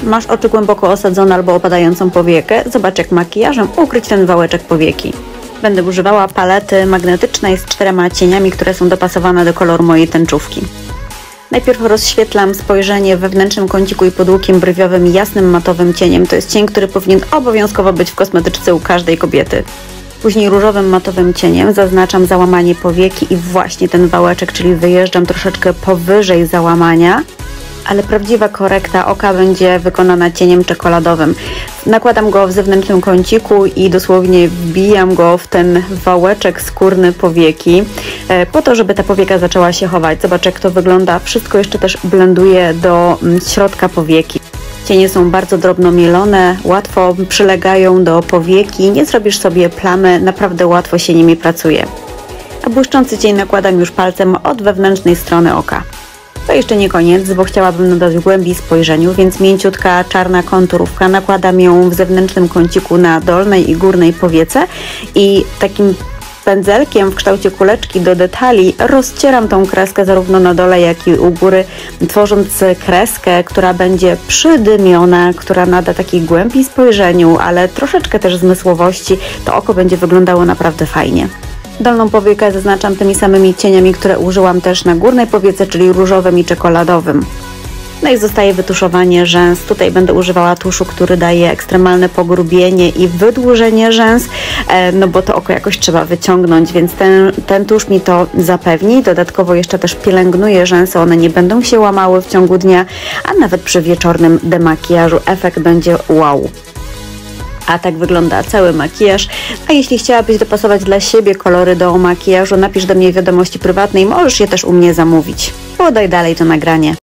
Masz oczy głęboko osadzone albo opadającą powiekę? Zobacz, jak makijażem ukryć ten wałeczek powieki. Będę używała palety magnetycznej z 4 cieniami, które są dopasowane do koloru mojej tęczówki. Najpierw rozświetlam spojrzenie w wewnętrznym kąciku i pod łukiem brwiowym jasnym matowym cieniem. To jest cień, który powinien obowiązkowo być w kosmetyczce u każdej kobiety. Później różowym matowym cieniem zaznaczam załamanie powieki i właśnie ten wałeczek, czyli wyjeżdżam troszeczkę powyżej załamania, ale prawdziwa korekta oka będzie wykonana cieniem czekoladowym. Nakładam go w zewnętrznym kąciku i dosłownie wbijam go w ten wałeczek skórny powieki, po to, żeby ta powieka zaczęła się chować. Zobacz, jak to wygląda. Wszystko jeszcze też blenduje do środka powieki. Cienie są bardzo drobno mielone, łatwo przylegają do powieki, nie zrobisz sobie plamy, naprawdę łatwo się nimi pracuje. A błyszczący cień nakładam już palcem od wewnętrznej strony oka. To jeszcze nie koniec, bo chciałabym nadać głębi spojrzeniu, więc mięciutka czarna konturówka, nakładam ją w zewnętrznym kąciku na dolnej i górnej powiece i takim pędzelkiem w kształcie kuleczki do detali rozcieram tą kreskę zarówno na dole, jak i u góry, tworząc kreskę, która będzie przydymiona, która nada takiej głębi spojrzeniu, ale troszeczkę też zmysłowości. To oko będzie wyglądało naprawdę fajnie. Dolną powiekę zaznaczam tymi samymi cieniami, które użyłam też na górnej powiece, czyli różowym i czekoladowym. No i zostaje wytuszowanie rzęs. Tutaj będę używała tuszu, który daje ekstremalne pogrubienie i wydłużenie rzęs, no bo to oko jakoś trzeba wyciągnąć, więc ten tusz mi to zapewni. Dodatkowo jeszcze też pielęgnuje rzęsy, one nie będą się łamały w ciągu dnia, a nawet przy wieczornym demakijażu efekt będzie wow. A tak wygląda cały makijaż. A jeśli chciałabyś dopasować dla siebie kolory do makijażu, napisz do mnie w wiadomości prywatnej, możesz je też u mnie zamówić. Podaj dalej to nagranie.